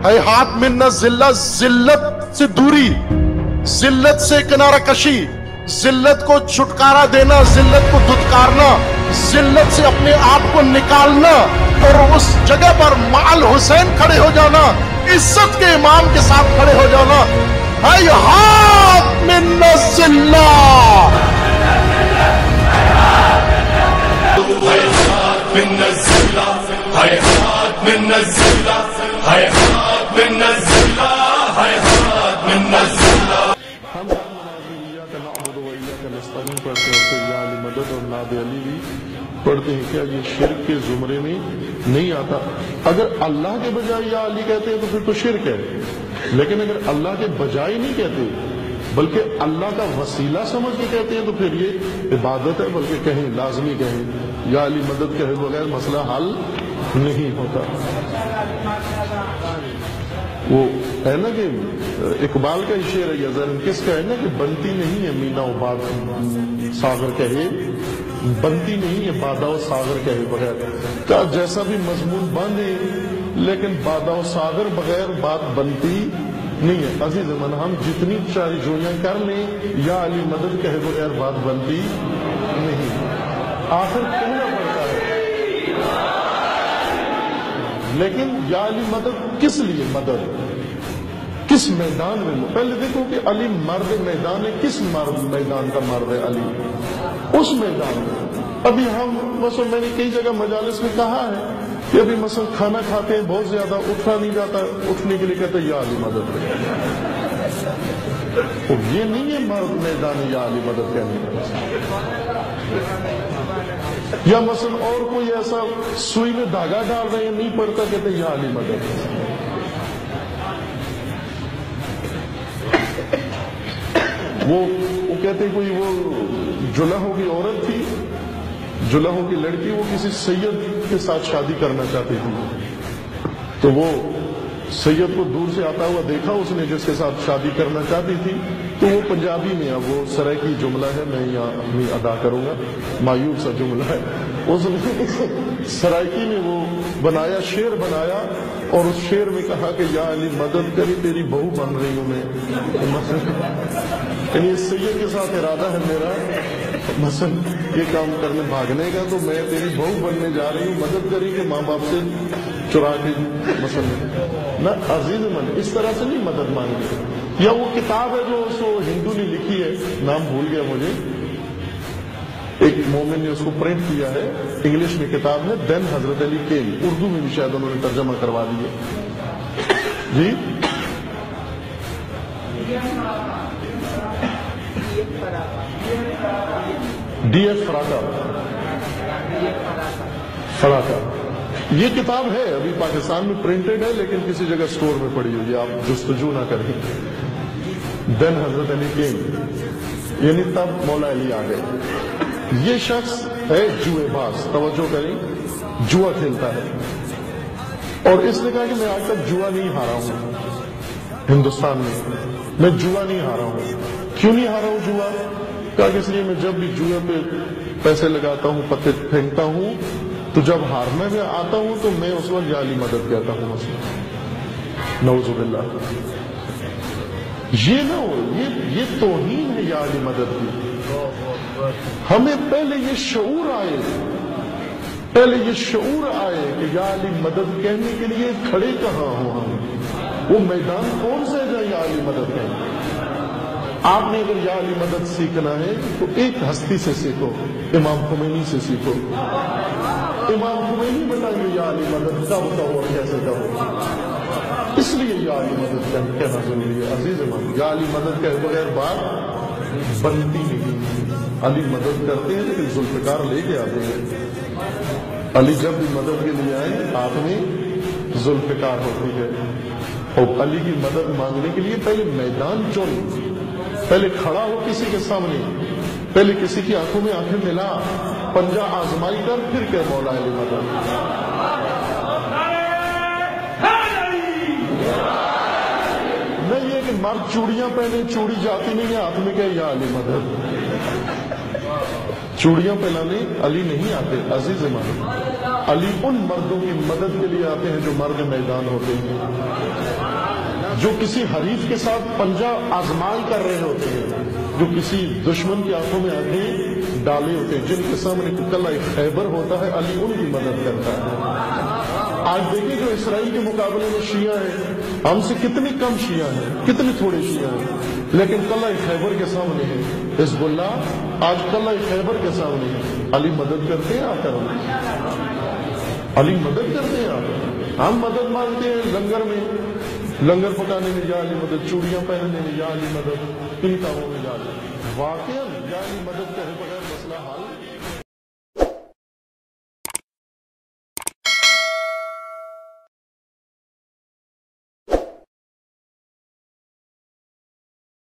हैहात मिन ज़िल्लत, ज़िल्लत से दूरी, ज़िल्लत से किनारा कशी, ज़िल्लत को छुटकारा देना, ज़िल्लत को धुतकारना, ज़िल्लत से अपने आप को निकालना और उस जगह पर माल हुसैन खड़े हो जाना, इज्जत के इमाम के साथ खड़े हो जाना। हैहात मिन ज़िल्ला, पढ़ते हैं क्या ये शिर्क के जुमरे में नहीं आता? अगर अल्लाह के बजाय या अली कहते हैं तो फिर तो शिर्क है, लेकिन अगर अल्लाह के बजाय नहीं कहते बल्कि अल्लाह का वसीला समझ के कहते हैं तो फिर ये इबादत है, बल्कि कहें लाजमी कहें या अली मदद कहे बगैर मसला हल नहीं होता। वो है ना कि इकबाल का शेर है यज़र किसका है ना कि बनती नहीं है मीना उबाद सागर कहे, बनती नहीं है बादाओ सागर कहे बगैर। का जैसा भी मजमून बने लेकिन बादाओ सागर बगैर बात बनती नहीं है। अजीज मन हम जितनी सारी जोइयां कर लें या अली मदद कहे बगैर बात बनती नहीं। आखिर कहना पड़ता है, लेकिन या अली मदद किस लिए मदद, किस मैदान में? पहले देखो कि अली मर्द मैदान है, किस मर्द मैदान का मर्द है अली? उस मैदान में अभी हम मसलन मैंने कई जगह मजालिस में कहा है कि अभी मसलन खाना खाते हैं बहुत ज्यादा उठा नहीं जाता, उठने के लिए कहते हैं या अली मदद। तो ये नहीं है मर्द मैदान या अली मदद कहने का। या मसलन और कोई ऐसा सुई में धागा डाल रहे हैं नहीं पड़ता, कहते हैं या अली मदद। वो कहते कोई वो जुलाहों की औरत थी, जुलाहों की लड़की, वो किसी सैयद के साथ शादी करना चाहती थी, तो वो सैयद को दूर से आता हुआ देखा उसने जिसके साथ शादी करना चाहती थी, तो वो पंजाबी में, अब वो सराइकी जुमला है मैं यहाँ नहीं अदा करूंगा, मायूब सा जुमला है, उसने सराइकी में वो बनाया, शेर बनाया और उस शेर में कहा कि या अली मदद करी तेरी बहू बन रही हूं मैं। यानी सैयद के साथ इरादा है मेरा मसन ये काम करने भागने का, तो मैं तेरी बहू बनने जा रही हूँ, मदद करी कि माँ बाप से चुरा के मसन ना। अजीज मन इस तरह से नहीं मदद मांगी। या वो किताब है जो उसको हिंदू ने लिखी है, नाम भूल गया मुझे, एक मोमिन ने उसको प्रिंट किया है, इंग्लिश में किताब है देन हजरत अली केम, उर्दू में भी शायद उन्होंने तर्जमा करवा दी है जी। डीएफ फराका ये किताब है, अभी पाकिस्तान में प्रिंटेड है लेकिन किसी जगह स्टोर में पड़ी हुई है, आप जुस्तजू ना करें। देन हजरत अली केम, यानी तब मौला अली आ गए। ये शख्स है जुएबाज, तवज्जो करें, जुआ खेलता है, और इसने कहा कि मैं आज तक जुआ नहीं हारा हूं हिंदुस्तान में, मैं जुआ नहीं हारा हूं। क्यों नहीं हारा हूं जुआ? कहा कि इसलिए मैं जब भी जुए पे पैसे लगाता हूं, पत्ते फेंकता हूं, तो जब हारने में आता हूं तो मैं उस वक्त या अली मदद कहता हूं उसमें। नऊजुबिल्लाह, ये ना हो, ये तौहीन है या अली मदद की। हमें पहले ये शऊर आए, पहले ये शऊर आए कि या अली मदद कहने के लिए खड़े कहां हो हम, वो मैदान कौन सा है जहां या अली मदद कहें। आपने अगर या अली मदद सीखना है तो एक हस्ती से सीखो, इमाम खुमैनी से सीखो। इमाम खुमैनी बताइए या अली मदद कब कहो और कैसे कहो, इसलिए या अली मदद कहना जरूरी है। अजीज इमाम, या अली मदद के बगैर बात बनती नहीं। अली मदद करते हैं लेकिन जुल्फकार लेके आते हैं। अली जब भी मदद के लिए आए हाथ में जुल्फकार होती है, और अली की मदद मांगने के लिए पहले मैदान चुन, पहले खड़ा हो किसी के सामने, पहले किसी की आंखों में आंखें मिला, पंजा आजमाई कर, फिर क्या मौला अली मदद। नहीं ये कि मर्द चूड़ियां पहने, चूड़ी जाती नहीं है हाथ में, क्या या अली मदद। चूड़ियां पहनाने अली नहीं आते। अजीज इमाम, علی ان مردوں کی مدد کے لیے آتے ہیں جو مرد میدان ہوتے ہیں، جو کسی حریف کے ساتھ پنجہ آزمائی کر رہے ہوتے ہیں، جو کسی دشمن کی آنکھوں میں آنکھیں ڈالے ہوتے ہیں، جن کے سامنے قلعہ خیبر ہوتا ہے، علی ان کی مدد کرتا ہے۔ آج دیکھیں جو اسرائیل کے مقابلے میں شیعہ ہیں، ہم سے کتنی کم شیعہ ہیں، کتنے تھوڑے شیعہ ہیں، لیکن قلعہ خیبر کے سامنے ہے حزب اللہ، آج قلعہ خیبر کے سامنے ہے، علی مدد کرتے ہیں آ کر، علی مدد کرتے ہیں آ کر۔ ہم مدد مانگتے ہیں لنگر میں، لنگر پکانے میں یا علی مدد، چوڑیاں پہننے میں یا علی مدد، ان کاموں میں یا علی، واقعاً یا علی مدد کرے بغیر مسئلہ حل